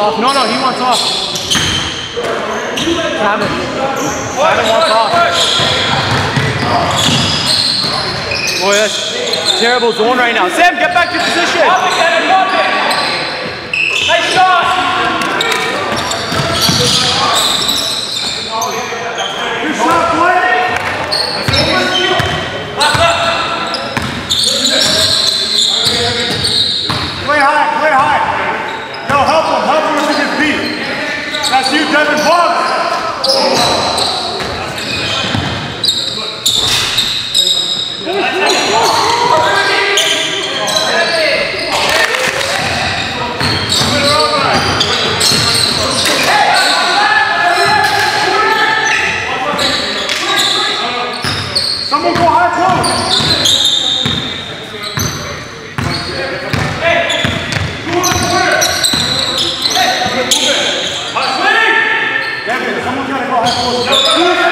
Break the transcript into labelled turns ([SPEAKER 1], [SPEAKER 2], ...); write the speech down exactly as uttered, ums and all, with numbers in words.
[SPEAKER 1] off. No, no, he wants off. Travis. Travis wants off. Boy, that's terrible zone right now. Sam, get back to position. Nice shot. Good shot, boy. Play high, play high. Yo, help him, help him with his beat. That's you, Devin Boggs. Someone go high close. Hey, go on the corner. Hey, move it. Devin, someone's gotta go high close.